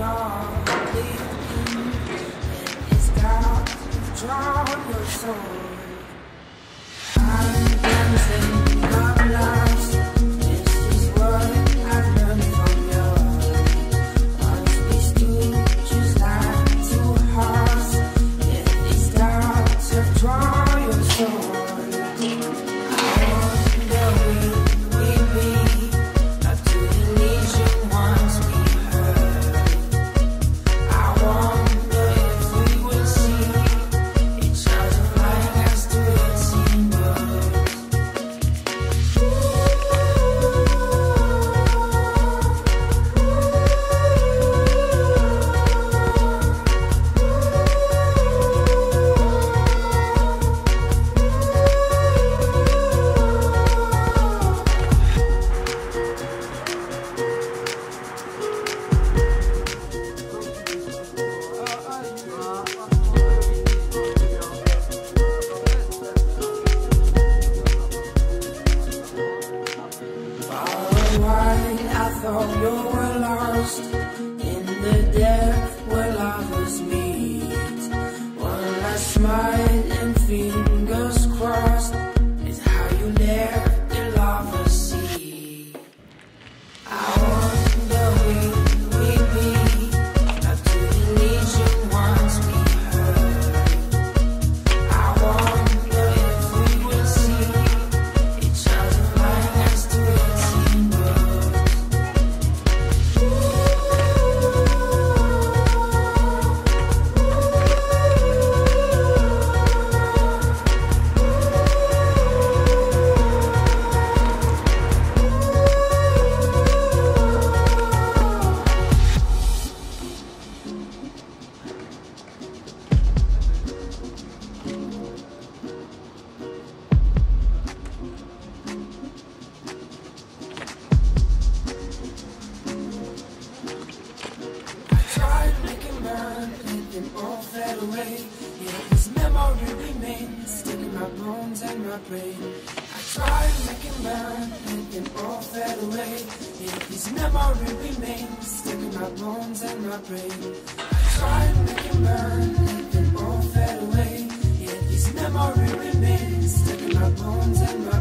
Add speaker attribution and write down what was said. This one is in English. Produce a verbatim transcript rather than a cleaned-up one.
Speaker 1: love leaving, and it's dark, you've drawn your soul. I'm dancing, I'm lost. This is what I've learned from you. Once we stood just like two hearts, yet these doubts have drawn your soul. I thought you were lost in the depth where lovers meet. One last smile and fingers crossed is how you left the lovers see. I wonder will we be up to the legion once we heard. I wonder if we will see each other flying as to it seemed. All fade away, yet this memory remains stuck in my bones and my brain. I tried to make it burn, let them all fade away, yet this memory remains stuck in my bones and my brain. I tried to make it burn, let them all fade away, yet this memory remains stuck in my bones and my brain.